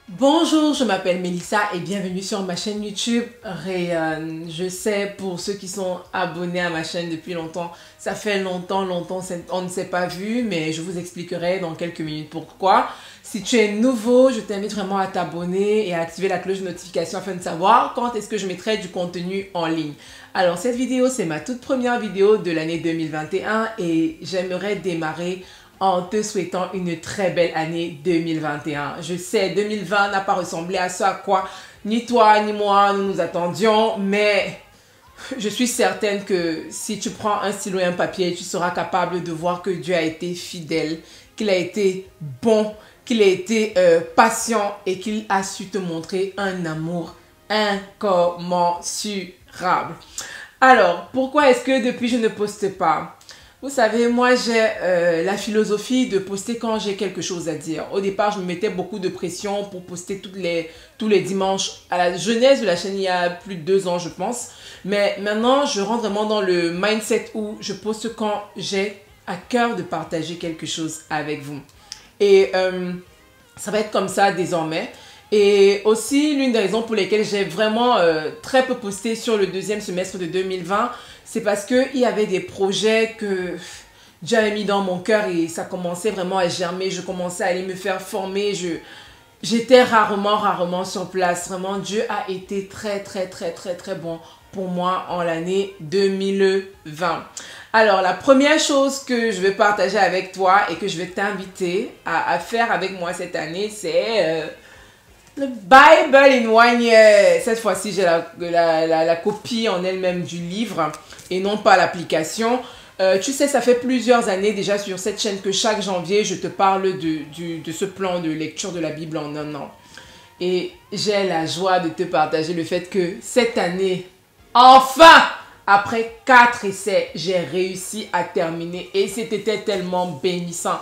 Bonjour, je m'appelle Mélissa et bienvenue sur ma chaîne YouTube Rayonne. Je sais, pour ceux qui sont abonnés à ma chaîne depuis longtemps, ça fait longtemps, on ne s'est pas vu, mais je vous expliquerai dans quelques minutes pourquoi. Si tu es nouveau, je t'invite vraiment à t'abonner et à activer la cloche de notification afin de savoir quand est-ce que je mettrai du contenu en ligne. Alors cette vidéo, c'est ma toute première vidéo de l'année 2021 et j'aimerais démarrer en te souhaitant une très belle année 2021. Je sais, 2020 n'a pas ressemblé à ce à quoi ni toi ni moi nous nous attendions, mais je suis certaine que si tu prends un stylo et un papier, tu seras capable de voir que Dieu a été fidèle, qu'il a été bon, qu'il a été patient et qu'il a su te montrer un amour incommensurable. Alors, pourquoi est-ce que depuis je ne poste pas? Vous savez, moi j'ai la philosophie de poster quand j'ai quelque chose à dire. Au départ, je me mettais beaucoup de pression pour poster tous les dimanches. À la genèse de la chaîne, il y a plus de 2 ans, je pense. Mais maintenant, je rentre vraiment dans le mindset où je poste quand j'ai à cœur de partager quelque chose avec vous. Et ça va être comme ça désormais. Et aussi, l'une des raisons pour lesquelles j'ai vraiment très peu posté sur le deuxième semestre de 2020, c'est parce qu'il y avait des projets que Dieu avait mis dans mon cœur et ça commençait vraiment à germer. Je commençais à aller me faire former. J'étais rarement sur place. Vraiment, Dieu a été très bon pour moi en l'année 2020. Alors, la première chose que je vais partager avec toi et que je vais t'inviter à faire avec moi cette année, c'est le Bible in one year. Cette fois-ci, j'ai la copie en elle-même du livre et non pas l'application. Tu sais, ça fait plusieurs années déjà sur cette chaîne que chaque janvier, je te parle de ce plan de lecture de la Bible en un an. Et j'ai la joie de te partager le fait que cette année, enfin, après 4 essais, j'ai réussi à terminer et c'était tellement bénissant.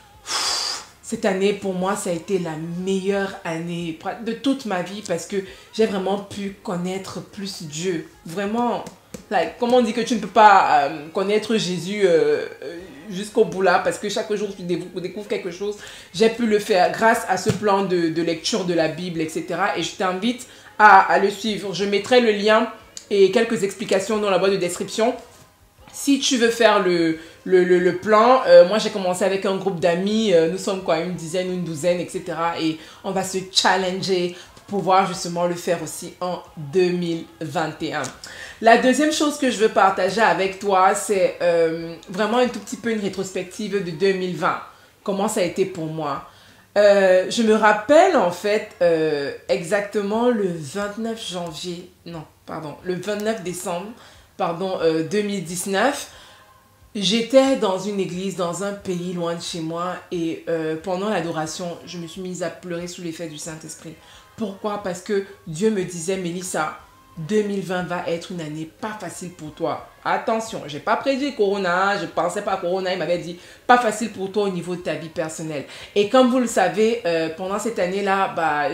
Cette année, pour moi, ça a été la meilleure année de toute ma vie parce que j'ai vraiment pu connaître plus Dieu. Vraiment, comme on dit que tu ne peux pas connaître Jésus jusqu'au bout là parce que chaque jour tu découvres quelque chose. J'ai pu le faire grâce à ce plan de lecture de la Bible, etc. Et je t'invite à le suivre. Je mettrai le lien et quelques explications dans la boîte de description. Si tu veux faire le plan, moi j'ai commencé avec un groupe d'amis, nous sommes quoi, une dizaine, une douzaine, etc. Et on va se challenger pour pouvoir justement le faire aussi en 2021. La deuxième chose que je veux partager avec toi, c'est vraiment un tout petit peu une rétrospective de 2020. Comment ça a été pour moi? Je me rappelle en fait exactement le 29 janvier, non, pardon, le 29 décembre, pardon, 2019, j'étais dans une église, dans un pays loin de chez moi et pendant l'adoration, je me suis mise à pleurer sous l'effet du Saint-Esprit. Pourquoi? Parce que Dieu me disait, Mélissa, 2020 va être une année pas facile pour toi. Attention, j'ai pas prédit Corona, je pensais pas à Corona, il m'avait dit pas facile pour toi au niveau de ta vie personnelle. Et comme vous le savez, pendant cette année-là, bah,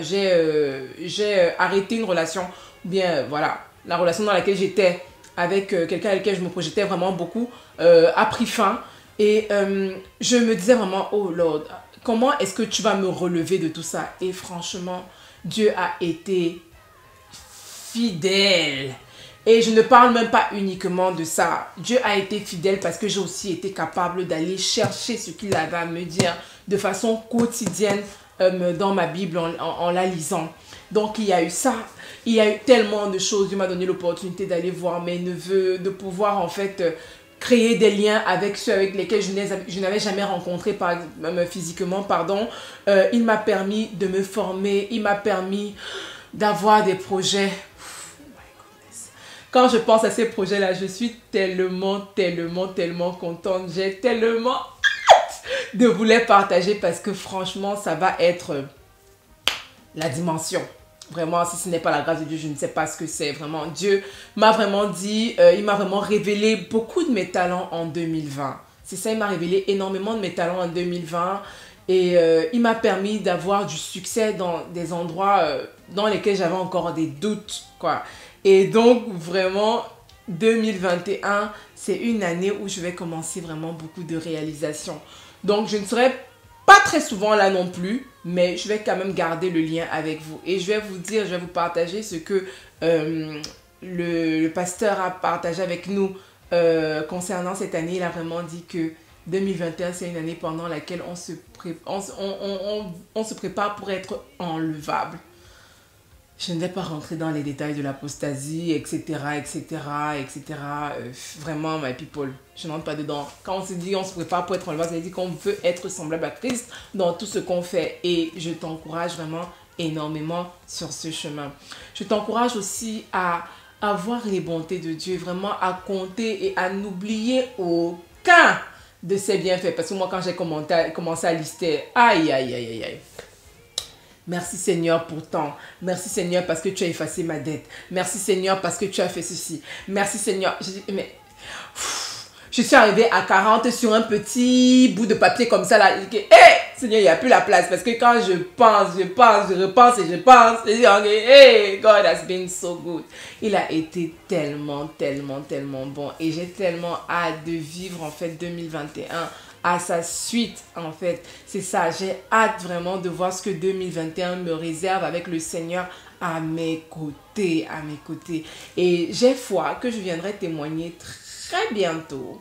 j'ai arrêté une relation, ou bien voilà, la relation dans laquelle j'étais avec quelqu'un avec lequel je me projetais vraiment beaucoup, a pris fin. Et je me disais vraiment, oh Lord, comment est-ce que tu vas me relever de tout ça? Et franchement, Dieu a été fidèle. Et je ne parle même pas uniquement de ça. Dieu a été fidèle parce que j'ai aussi été capable d'aller chercher ce qu'il avait à me dire de façon quotidienne dans ma Bible en la lisant. Donc il y a eu ça. Il y a eu tellement de choses. Dieu m'a donné l'opportunité d'aller voir mes neveux, de pouvoir en fait créer des liens avec ceux avec lesquels je n'avais jamais rencontré physiquement. Pardon. Il m'a permis de me former. Il m'a permis d'avoir des projets. Quand je pense à ces projets-là, je suis tellement contente. J'ai tellement hâte de vous les partager parce que franchement, ça va être la dimension. Vraiment, si ce n'est pas la grâce de Dieu, je ne sais pas ce que c'est. Vraiment, Dieu m'a vraiment dit, il m'a vraiment révélé beaucoup de mes talents en 2020. C'est ça, il m'a révélé énormément de mes talents en 2020. Et il m'a permis d'avoir du succès dans des endroits dans lesquels j'avais encore des doutes, quoi. Et donc, vraiment, 2021, c'est une année où je vais commencer vraiment beaucoup de réalisations. Donc, je ne serai Pas très souvent là non plus, mais je vais quand même garder le lien avec vous. Et je vais vous dire, je vais vous partager ce que le pasteur a partagé avec nous concernant cette année. Il a vraiment dit que 2021, c'est une année pendant laquelle on se prépare pour être enlevable. Je ne vais pas rentrer dans les détails de l'apostasie, etc., etc., etc. Vraiment, my people, je n'entre pas dedans. Quand on se dit on se prépare pour être enlevable, ça veut dire qu'on veut être semblable à Christ dans tout ce qu'on fait. Et je t'encourage vraiment énormément sur ce chemin. Je t'encourage aussi à voir les bontés de Dieu, vraiment à compter et à n'oublier aucun de ses bienfaits. Parce que moi, quand j'ai commencé à lister, aïe, aïe, aïe, aïe, aïe. Merci Seigneur pour tant. Merci Seigneur parce que tu as effacé ma dette. Merci Seigneur parce que tu as fait ceci. Merci Seigneur. Je suis arrivée à 40 sur un petit bout de papier comme ça là. Hé, Seigneur, il n'y a plus la place. Parce que quand je pense, je repense et je pense. Je dis, ok, hey, God has been so good. Il a été tellement, tellement, tellement bon. Et j'ai tellement hâte de vivre en fait 2021 à sa suite, en fait. C'est ça, j'ai hâte vraiment de voir ce que 2021 me réserve avec le Seigneur à mes côtés, Et j'ai foi que je viendrai témoigner très bientôt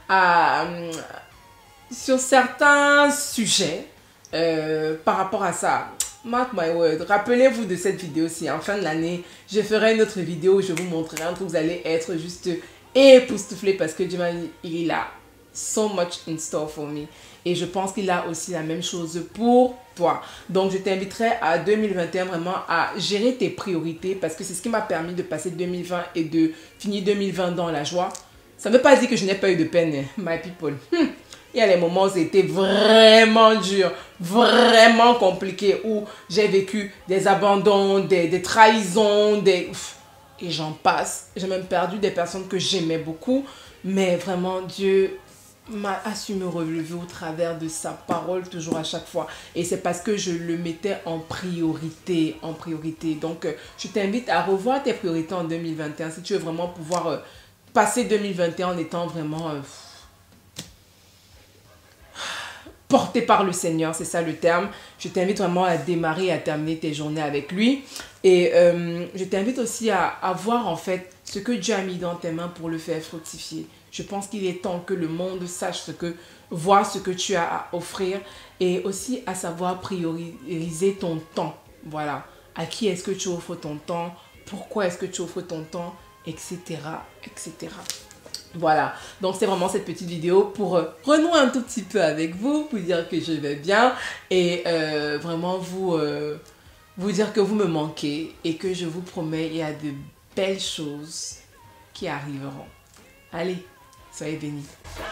sur certains sujets par rapport à ça. Mark my word, rappelez-vous de cette vidéo-ci. En fin de l'année, je ferai une autre vidéo où je vous montrerai un truc, vous allez être juste époustouflés parce que Dieu m'a dit, il a so much in store for me. Et je pense qu'il a aussi la même chose pour toi. Donc, je t'inviterai à 2021 vraiment à gérer tes priorités parce que c'est ce qui m'a permis de passer 2020 et de finir 2020 dans la joie. Ça ne veut pas dire que je n'ai pas eu de peine, my people. Il y a les moments où c'était vraiment dur, vraiment compliqué, où j'ai vécu des abandons, des trahisons, et j'en passe. J'ai même perdu des personnes que j'aimais beaucoup. Mais vraiment, Dieu a su me relever au travers de sa parole toujours à chaque fois. Et c'est parce que je le mettais en priorité. Donc, je t'invite à revoir tes priorités en 2021 si tu veux vraiment pouvoir passer 2021 en étant vraiment porté par le Seigneur. C'est ça le terme. Je t'invite vraiment à démarrer et à terminer tes journées avec lui. Et je t'invite aussi à voir en fait ce que Dieu a mis dans tes mains pour le faire fructifier. Je pense qu'il est temps que le monde sache voir ce que tu as à offrir et aussi à savoir prioriser ton temps. Voilà. À qui est-ce que tu offres ton temps? Pourquoi est-ce que tu offres ton temps? Etc. etc. Voilà. Donc, c'est vraiment cette petite vidéo pour renouer un tout petit peu avec vous, pour dire que je vais bien et vraiment vous dire que vous me manquez et que je vous promets, il y a de belles choses qui arriveront. Allez, soyez bénis.